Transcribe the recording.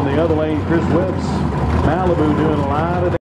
the other lane, Chris Whips, Malibu doing a lot of